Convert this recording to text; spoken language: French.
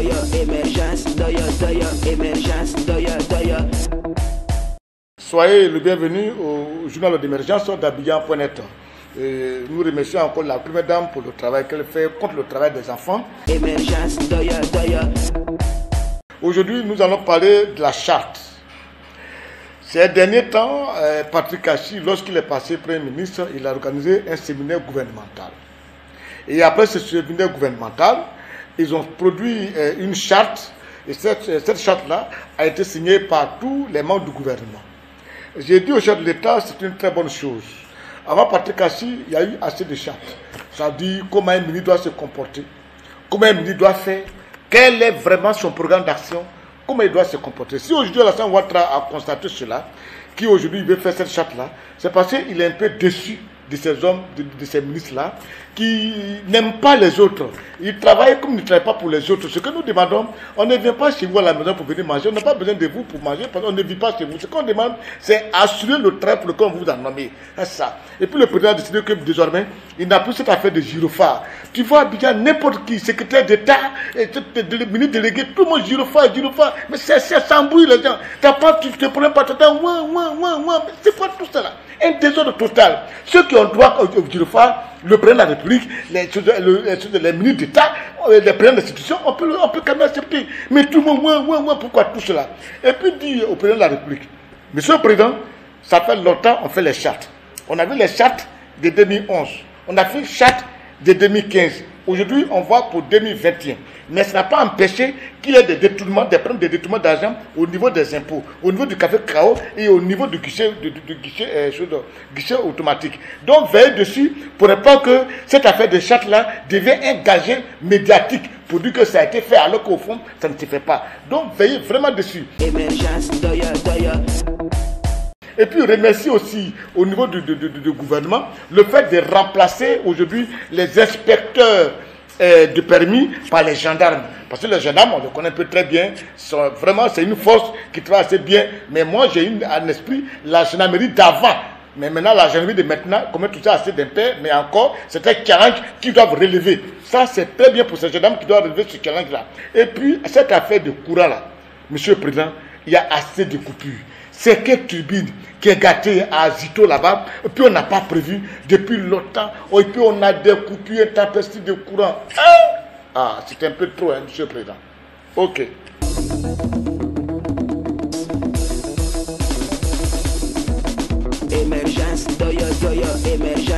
Soyez le bienvenu au journal d'émergence d'Abidjan.net. Nous remercions encore la première dame pour le travail qu'elle fait contre le travail des enfants. Aujourd'hui, nous allons parler de la charte. Ces derniers temps, Patrick Achi, lorsqu'il est passé Premier ministre, il a organisé un séminaire gouvernemental. Et après ce séminaire gouvernemental, ils ont produit une charte. Et cette charte-là a été signée par tous les membres du gouvernement. J'ai dit au chef de l'État, c'est une très bonne chose. Avant Patrick Achi, il y a eu assez de chartes. Ça dit comment un ministre doit se comporter, comment un ministre doit faire, quel est vraiment son programme d'action, comment il doit se comporter. Si aujourd'hui Alassane Ouattara a constaté cela, qui aujourd'hui veut faire cette charte-là, c'est parce qu'il est un peu déçu de ces hommes, de ces ministres-là, qui n'aiment pas les autres. Ils travaillent comme ils ne travaillent pas pour les autres. Ce que nous demandons, on ne vient pas chez vous à la maison pour venir manger, on n'a pas besoin de vous pour manger, parce qu'on ne vit pas chez vous. Ce qu'on demande, c'est assurer le travail pour lequel on vous a nommé. C'est ça. Et puis le président a décidé que désormais, il n'a plus cette affaire de gyrophare. Tu vois, Abidjan, n'importe qui, secrétaire d'État, ministre délégué, tout le monde gyrophare. Mais ça s'embrouille les gens. Tu te prends pas tout le temps, mais c'est quoi tout ça là? Un désordre total. Ceux qui ont droit au gyrophare, le président de la République, les ministres d'État, les présidents d'institutions, on peut quand même accepter. Mais tout le monde, pourquoi tout cela? Et puis dire au président de la République, Monsieur le Président, ça fait longtemps on fait les chartes. On a vu les chartes de 2011. On a fait une charte de 2015. Aujourd'hui, on voit pour 2021. Mais ça n'a pas empêché qu'il y ait des détournements, des problèmes de détournement d'argent au niveau des impôts, au niveau du café CAO et au niveau du guichet automatique. Donc, veillez dessus pour ne pas que cette affaire de charte-là devienne un gage médiatique pour dire que ça a été fait alors qu'au fond, ça ne se fait pas. Donc, veillez vraiment dessus. Et puis remercier aussi au niveau du gouvernement le fait de remplacer aujourd'hui les inspecteurs de permis par les gendarmes. Parce que les gendarmes, on le connaît un peu très bien, vraiment c'est une force qui travaille assez bien. Mais moi j'ai en esprit la gendarmerie d'avant. Mais maintenant la gendarmerie de maintenant, comme tout ça assez d'impair, mais encore c'est un challenge qu'ils doivent relever. Ça c'est très bien pour ces gendarmes qui doivent relever ce challenge-là. Et puis cette affaire de courant là, Monsieur le Président, il y a assez de coupures. C'est quelle turbine qui est gâtée à Zito là-bas, et puis on n'a pas prévu depuis longtemps, et puis on a des coupures intempestives de courant. Ah, c'est un peu trop, hein, Monsieur le Président. Ok. Émergence, doya, émergence.